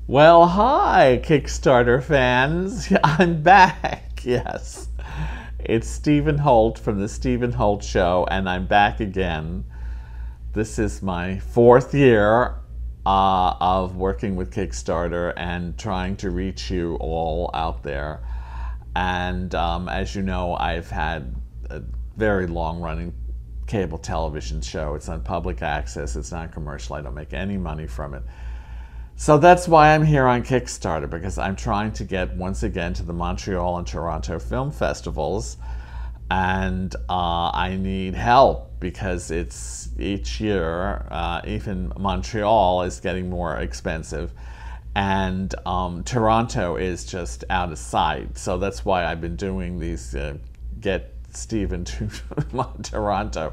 Well, hi, Kickstarter fans. I'm back. Yes. It's Stephen Holt from The Stephen Holt Show, and I'm back again. This is my fourth year of working with Kickstarter and trying to reach you all out there. And as you know, I've had a very long-running cable television show. It's on public access. It's not commercial. I don't make any money from it. So that's why I'm here on Kickstarter, because I'm trying to get once again to the Montreal and Toronto film festivals, and I need help because it's each year, even Montreal is getting more expensive, and Toronto is just out of sight. So that's why I've been doing these Get Stephen to Toronto,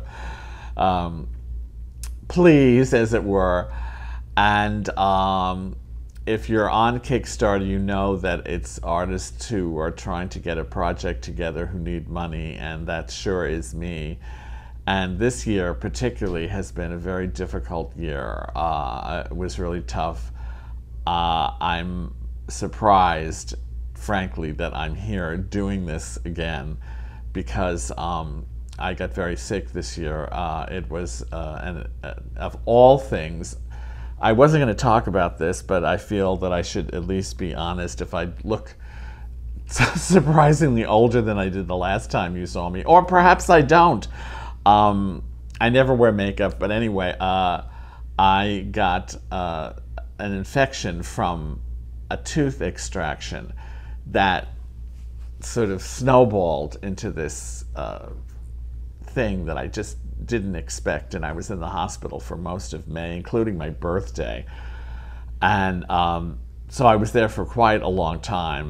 please, as it were. And if you're on Kickstarter, you know that it's artists who are trying to get a project together who need money, and that sure is me. And this year particularly has been a very difficult year. It was really tough. I'm surprised, frankly, that I'm here doing this again, because I got very sick this year. It was, of all things, I wasn't going to talk about this, but I feel that I should at least be honest. If I look surprisingly older than I did the last time you saw me, or perhaps I don't. I never wear makeup, but anyway, I got an infection from a tooth extraction that sort of snowballed into this thing that I just didn't expect, and I was in the hospital for most of May, including my birthday. And so I was there for quite a long time,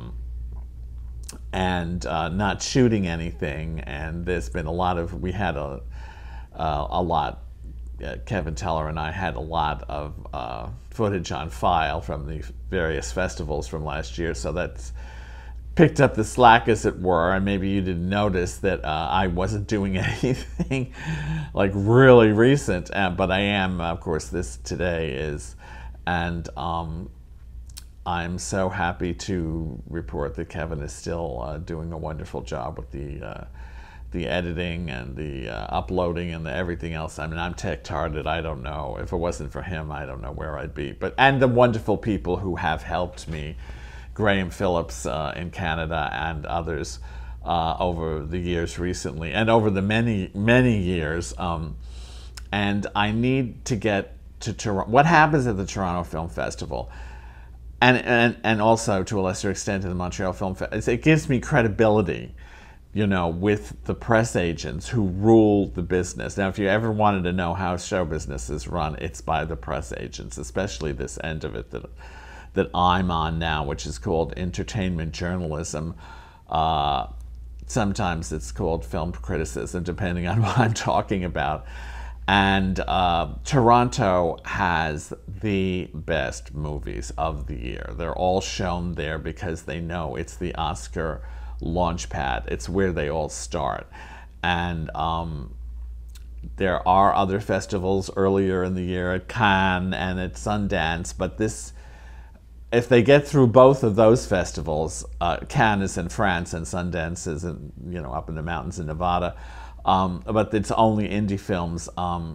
and not shooting anything. And there's been a lot of, we had a lot, Kevin Teller and I had a lot of footage on file from the various festivals from last year, so that's picked up the slack, as it were. And maybe you didn't notice that I wasn't doing anything like really recent, but I am, of course. This today is, and I'm so happy to report that Kevin is still doing a wonderful job with the editing and the uploading and the everything else. I mean, I'm tech-tarded. I don't know. If it wasn't for him, I don't know where I'd be. And the wonderful people who have helped me, Graham Phillips in Canada and others over the years recently, and over the many years. And I need to get to Toronto. What happens at the Toronto Film Festival, and also to a lesser extent in the Montreal Film Festival, it gives me credibility, you know, with the press agents who rule the business. Now, if you ever wanted to know how show business is run, it's by the press agents, especially this end of it that I'm on now, which is called entertainment journalism. Sometimes it's called film criticism, depending on what I'm talking about. And Toronto has the best movies of the year. They're all shown there because they know it's the Oscar launchpad. It's where they all start. And there are other festivals earlier in the year at Cannes and at Sundance, but this, if they get through both of those festivals, Cannes is in France and Sundance is in, you know, up in the mountains in Nevada, but it's only indie films.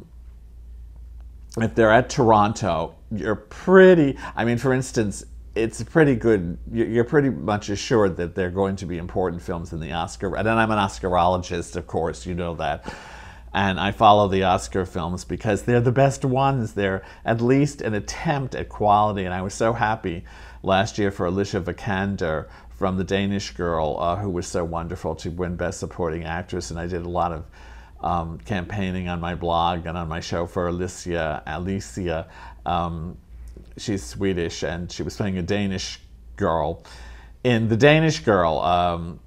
If they're at Toronto, you're pretty, I mean, for instance, it's pretty good, you're pretty much assured that they're going to be important films in the Oscar, and I'm an Oscarologist, of course, you know that. And I follow the Oscar films because they're the best ones. They're at least an attempt at quality. And I was so happy last year for Alicia Vikander from The Danish Girl, who was so wonderful, to win Best Supporting Actress. And I did a lot of campaigning on my blog and on my show for Alicia. She's Swedish, and she was playing a Danish girl in The Danish Girl.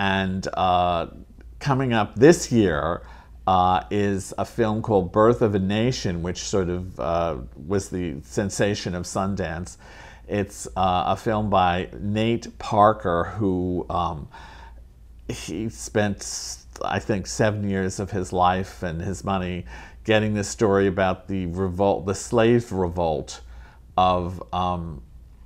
Coming up this year, is a film called Birth of a Nation, which sort of was the sensation of Sundance. It's a film by Nate Parker, who he spent, I think, 7 years of his life and his money getting this story about the revolt, the slave revolt of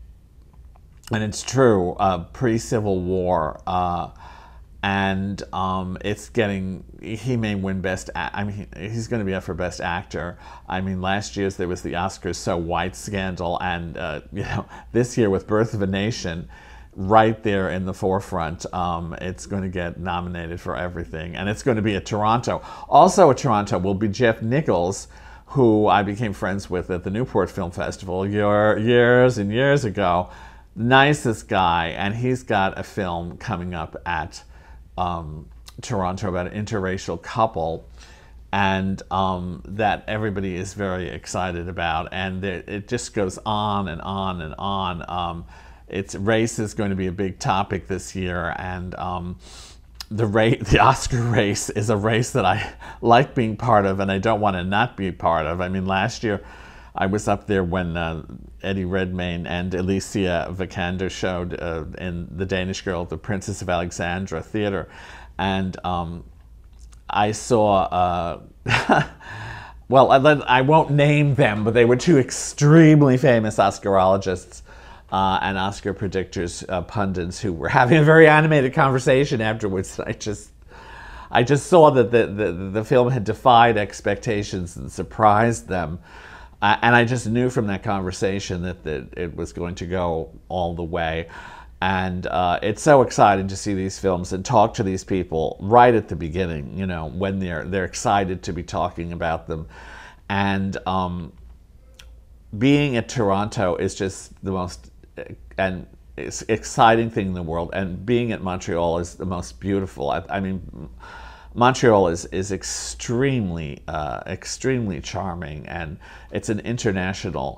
and it's true, pre-Civil War, and it's getting. He may win I mean, he's going to be up for Best Actor. I mean, last year's there was the Oscars So White scandal, and you know, this year with Birth of a Nation, right there in the forefront. It's going to get nominated for everything, and it's going to be at Toronto. Also at Toronto will be Jeff Nichols, who I became friends with at the Newport Film Festival years and years ago. Nicest guy, and he's got a film coming up at Toronto about an interracial couple, and that everybody is very excited about, and it just goes on and on and on. Race is going to be a big topic this year, and the Oscar race is a race that I like being part of, and I don't want to not be part of. I mean, last year I was up there when Eddie Redmayne and Alicia Vikander showed in The Danish Girl at the Princess of Alexandra Theater, and I saw, well, I won't name them, but they were two extremely famous Oscarologists and Oscar predictors, pundits, who were having a very animated conversation afterwards. I just saw that the film had defied expectations and surprised them. And I just knew from that conversation that it was going to go all the way. And it's so exciting to see these films and talk to these people right at the beginning, you know, when they're excited to be talking about them. And being at Toronto is just the most exciting thing in the world. And being at Montreal is the most beautiful. I mean, Montreal is extremely, extremely charming, and it's an international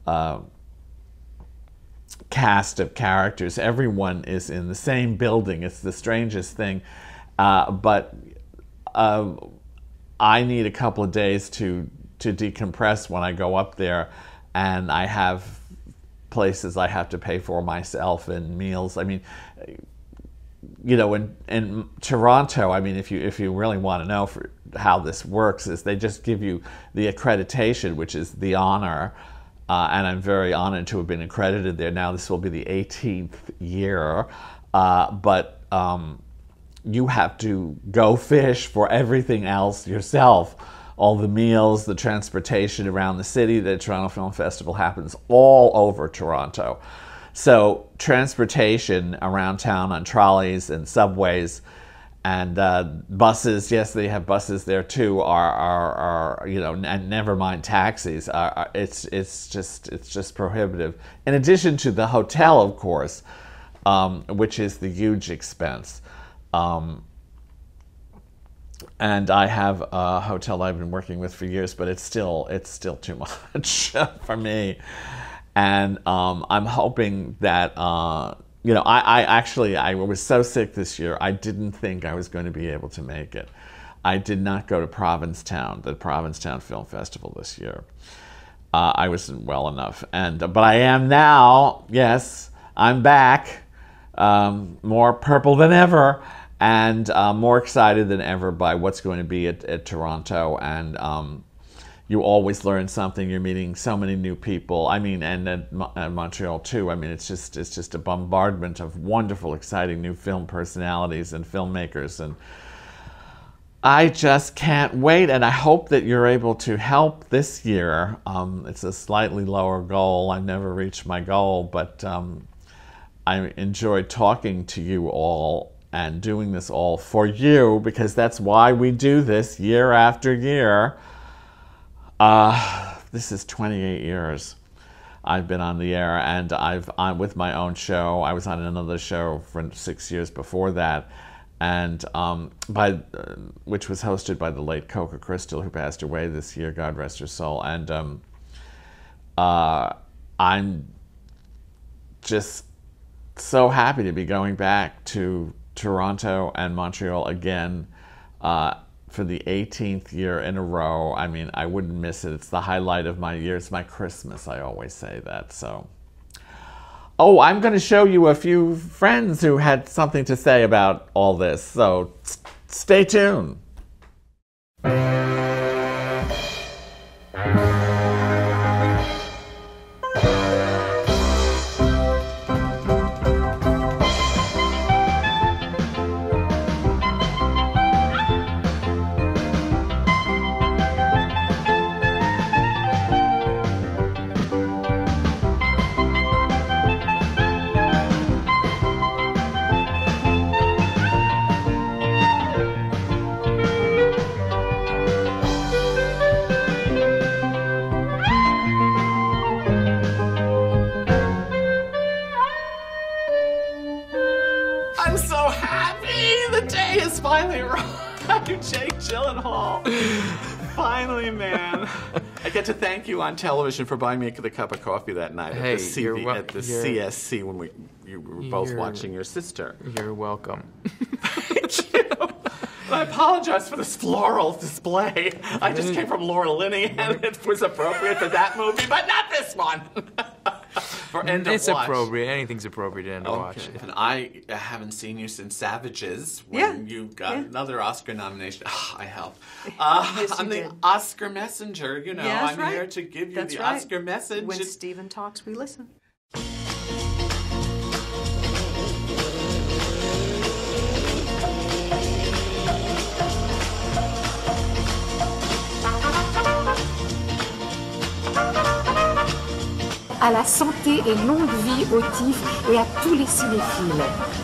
cast of characters. Everyone is in the same building. It's the strangest thing, but I need a couple of days to decompress when I go up there, and I have places I have to pay for myself and meals. I mean, you know, in Toronto, I mean, if you really want to know how this works, is they just give you the accreditation, which is the honor, and I'm very honored to have been accredited there. Now this will be the 18th year, but you have to go fish for everything else yourself. All the meals, the transportation around the city. The Toronto Film Festival happens all over Toronto. So transportation around town on trolleys and subways and buses, yes, they have buses there too, are you know, and never mind taxis. It's just prohibitive. In addition to the hotel, of course, which is the huge expense. And I have a hotel I've been working with for years, but it's still too much for me. And I'm hoping that, you know, I was so sick this year, I didn't think I was going to be able to make it. I did not go to Provincetown, the Provincetown Film Festival this year. I wasn't well enough, but I am now. Yes, I'm back, more purple than ever, and more excited than ever by what's going to be at Toronto. And you always learn something. You're meeting so many new people. I mean, and at Montreal too. I mean, it's just a bombardment of wonderful, exciting new film personalities and filmmakers, and I just can't wait. And I hope that you're able to help this year. It's a slightly lower goal. I've never reached my goal, but I enjoy talking to you all and doing this all for you, because that's why we do this year after year. This is 28 years I've been on the air, and I'm with my own show. I was on another show for 6 years before that, and which was hosted by the late Coca Crystal, who passed away this year, God rest her soul. And I'm just so happy to be going back to Toronto and Montreal again for the 18th year in a row. I mean, I wouldn't miss it. It's the highlight of my year. It's my Christmas. I always say that. So, oh, I'm going to show you a few friends who had something to say about all this. So stay tuned. was finally right, Jake Gyllenhaal. Finally, man. I get to thank you on television for buying me the cup of coffee that night at the CSC when you were both watching your sister. You're welcome. Thank you. I apologize for this floral display. I just came from Laura Linney, and it was appropriate for that movie, but not this one. For end It's of watch. appropriate. Anything's appropriate to end of watch. And I haven't seen you since Savages, when you got another Oscar nomination. I helped. I'm the Oscar messenger. You know, I'm here to give you the Oscar message. When Stephen talks, we listen. À la santé et longue vie au TIF et à tous les cinéphiles.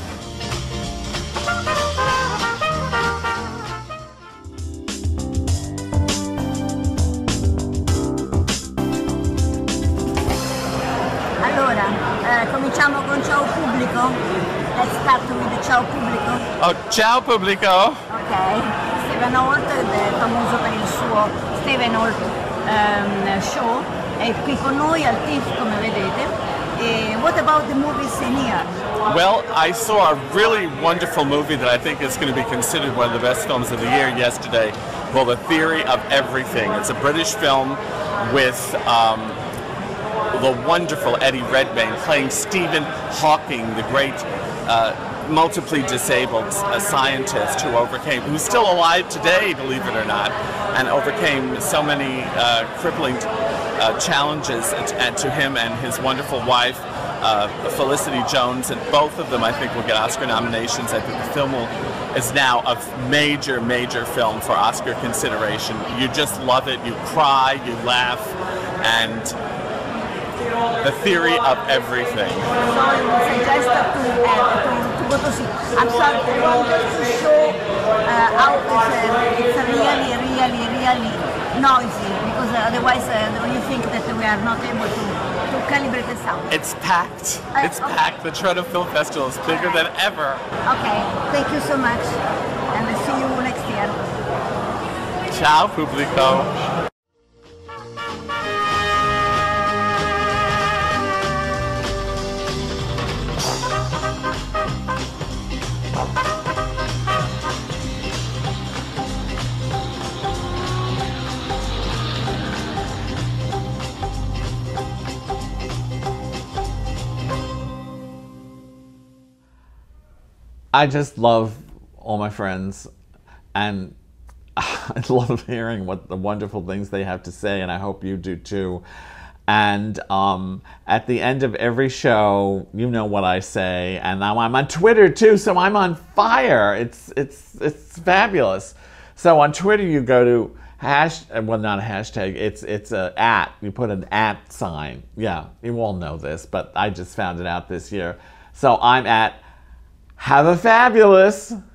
Allora, cominciamo con ciao pubblico. Let's start with the ciao pubblico. Oh, ciao pubblico. Ok. Stephen Holt è famoso per il suo Stephen Holt show. È qui con noi al TIFF, come vedete. E what about the movies in here? Well, I saw a really wonderful movie that I think is going to be considered one of the best films of the year yesterday, called The Theory of Everything. It's a British film with the wonderful Eddie Redmayne playing Stephen Hawking, the great multiply disabled scientist who's still alive today, believe it or not, and overcame so many crippling challenges to him and his wonderful wife, Felicity Jones, and both of them I think will get Oscar nominations. I think the film is now a major, major film for Oscar consideration. You just love it, you cry, you laugh, and The Theory of Everything. So I would suggest to go to see. I'm sorry, I wanted to show how it's really, really, really noisy, because otherwise you think that we are not able to calibrate the sound. It's packed. It's packed. The Toronto Film Festival is bigger than ever. Okay, thank you so much, and I'll see you next year. Ciao, pubblico. I just love all my friends, and I love hearing what the wonderful things they have to say, and I hope you do too. And at the end of every show, you know what I say, and now I'm on Twitter too, so I'm on fire. It's fabulous. So on Twitter, you go to well, not a hashtag. It's a @ You put an @ sign. Yeah, you all know this, but I just found it out this year. So I'm at Have a Fabulous.